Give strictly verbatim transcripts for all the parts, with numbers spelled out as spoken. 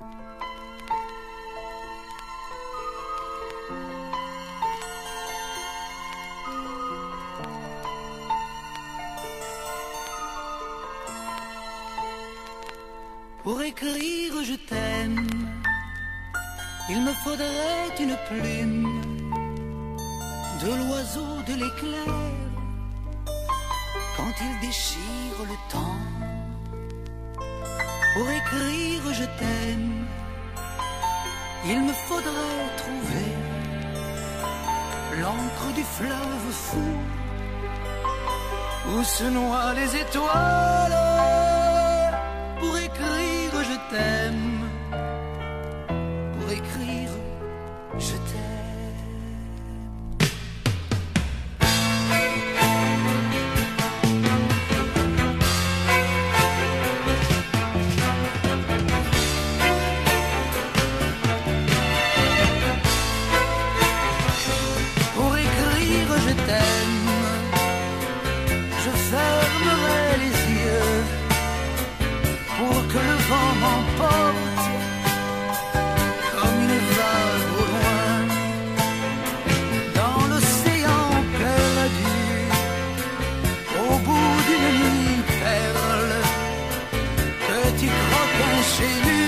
Pour écrire je t'aime, il me faudrait une plume, de l'oiseau de l'éclair, quand il déchire le temps. Pour écrire je t'aime, il me faudrait trouver l'encre du fleuve fou, où se noient les étoiles. Pour écrire je t'aime, pour écrire je t'aime. Pour écrire je t'aime, je fermerai les yeux pour que le vent m'emporte comme une vague au loin, dans l'océan perdu, au bout d'une nuit perle, petit croquin chénu,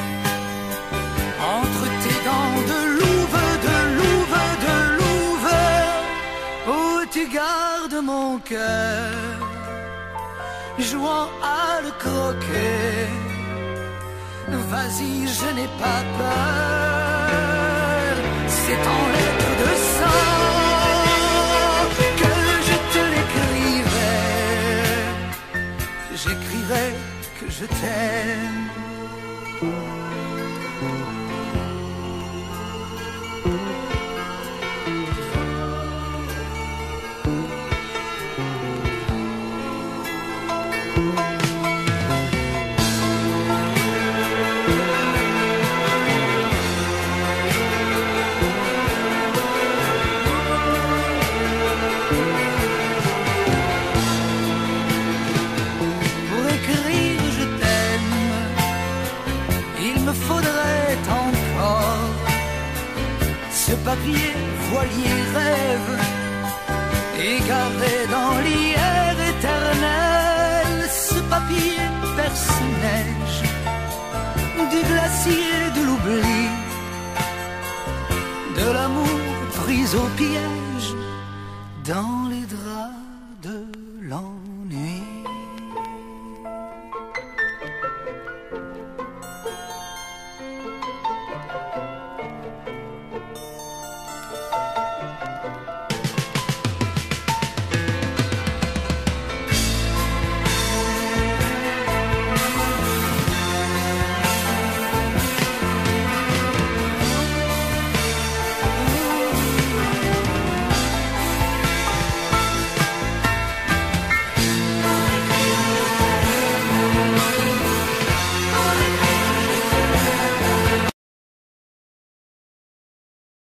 entre tes dents de louve, de louve, de louve, où tu gardes mon cœur, jouant à le croquer. Vas-y, je n'ai pas peur, c'est en lettres de sang que je te l'écrirai. J'écrirai que je t'aime. Ce papier voilier rêve, égaré dans l'hier éternel. Ce papier perce-neige, du glacier de l'oubli, de l'amour pris au piège dans